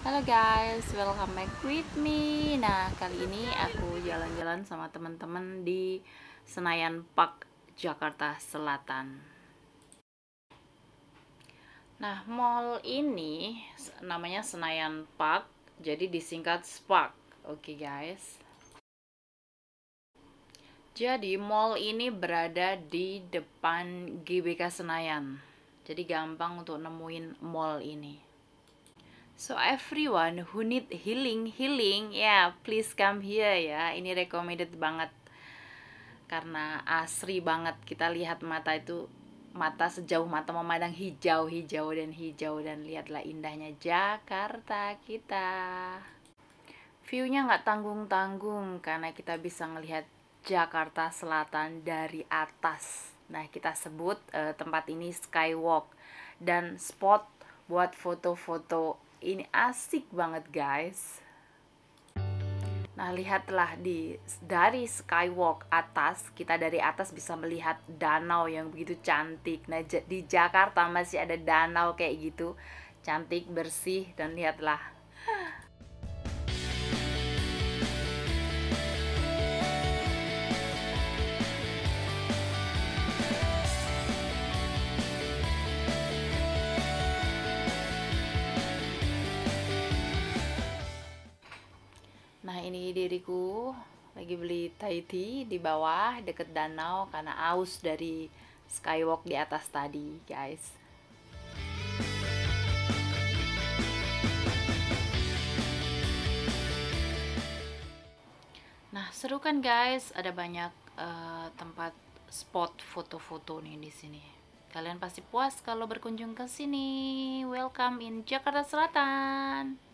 Halo guys, welcome back with me. Nah, kali ini aku jalan-jalan sama teman-teman di Senayan Park, Jakarta Selatan. Nah, mall ini namanya Senayan Park, jadi disingkat Spark. Oke guys. Jadi mall ini berada di depan GBK Senayan. Jadi gampang untuk nemuin mall ini. So everyone who need healing, yeah, please come here ya. Ini recommended banget karena asri banget. Kita lihat mata itu, mata sejauh mata memandang hijau dan lihatlah indahnya Jakarta kita. View-nya nggak tanggung-tanggung karena kita bisa ngelihat Jakarta Selatan dari atas. Nah, kita sebut tempat ini Skywalk dan spot buat foto-foto. Ini asik banget, guys. Nah, lihatlah dari Skywalk atas, kita dari atas bisa melihat danau yang begitu cantik. Nah, di Jakarta masih ada danau kayak gitu, cantik, bersih, dan lihatlah. Nah, ini diriku lagi beli Thai tea di bawah deket danau karena aus dari Skywalk di atas tadi, guys. Nah, seru kan guys? Ada banyak tempat spot foto-foto nih di sini. Kalian pasti puas kalau berkunjung ke sini. Welcome in Jakarta Selatan.